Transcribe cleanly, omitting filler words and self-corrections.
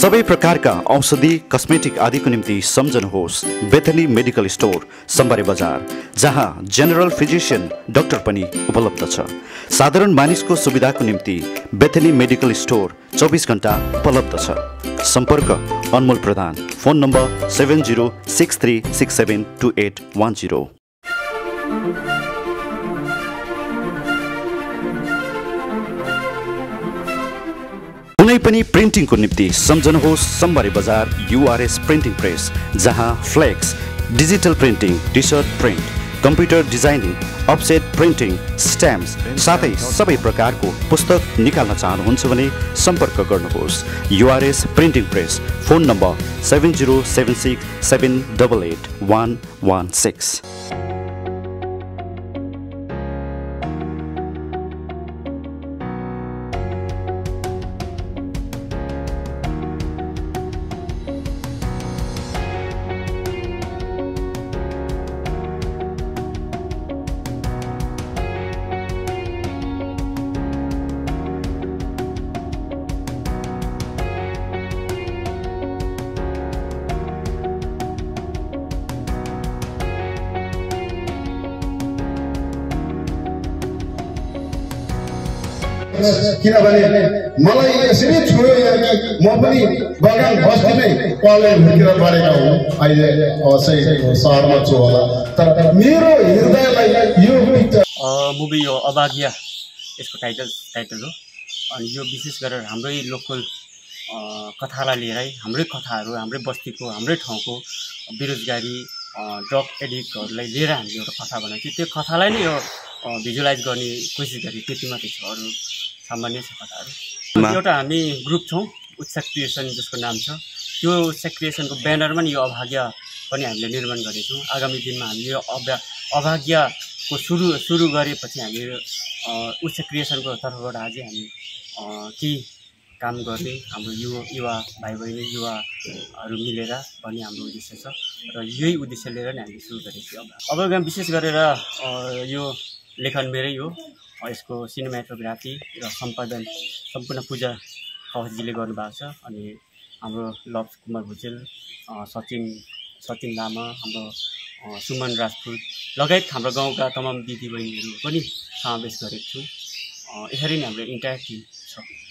सबै प्रकारका औषधि कस्मेटिक आदिको निम्ति सम्झनुहोस् बेथनी मेडिकल स्टोर सम्बारे बजार, जहाँ जनरल फिजिशियन डाक्टर पनि उपलब्ध छ। साधारण मानिसको सुविधाको निम्ति बेथनी मेडिकल स्टोर 24 घण्टा उपलब्ध छ। सम्पर्क अनमोल प्रधान, फोन नम्बर 7063672810। कुनै पनि प्रिन्टिङको निम्ति सम्झनुहोस् सम्बारे बजार URS प्रिन्टिङ प्रेस, जहाँ flex, digital printing, T shirt print, computer designing, offset printing, stamps साथै सबै प्रकारको पुस्तक निकाल्न चाहनुहुन्छ भने सम्पर्क गर्नुहोस्। URS printing press, phone number 7076788116। किनभने मलाई यसरी छोयो कि म पनि बगान बस्तीमै पलेर हुर्केर बढेका हुँ। अहिले अवश्य सहरमा छु होला, तर मेरो हृदयलाई यो मुभी यो अभाग्य यसको टाइटल हो। अनि यो विशेष गरेर हाम्रै लोकल कथालाई लिएर, हाम्रै कथाहरू, हाम्रै बस्तीको, हाम्रै ठाउँको बेरोजगारी, ड्रग एडिक्टहरूलाई लिएर हामीले एउटा कथा बनाएको थियो। त्यो कथालाई नै यो भिजुअलाइज गर्ने कोसिस गरेँ, त्यति मात्रै छ, अरू सामान्य छ कथाहरू। एउटा हामी ग्रुप छौँ, उत्सक क्रिएसन जसको नाम छ। त्यो उत्सक क्रिएसनको ब्यानरमा नि यो अभाग्य पनि हामीले निर्माण गरेछौँ। आगामी दिनमा हामी यो अभाग्यको सुरु गरेपछि हामी उत्सक क्रिएसनको तर्फबाट अझै हामी केही काम गर्ने, हाम्रो युवा भाइ बहिनी युवाहरू मिलेर भन्ने हाम्रो उद्देश्य छ र यही उद्देश्य लिएर नै हामीले सुरु गरेको थियौँ। अभाग्य विशेष गरेर यो लेखन मेरै हो। यसको सिनेमाटोग्राफी र सम्पादन सम्पूर्ण पूजा खवासजीले गर्नुभएको छ। अनि हाम्रो लभ कुमार भुजेल, सचिन लामा, हाम्रो सुमन राजपुत लगायत हाम्रो गाउँका तमाम दिदीबहिनीहरू पनि समावेश गरेको छु। यसरी नै हाम्रो इन्टायर टिम छ।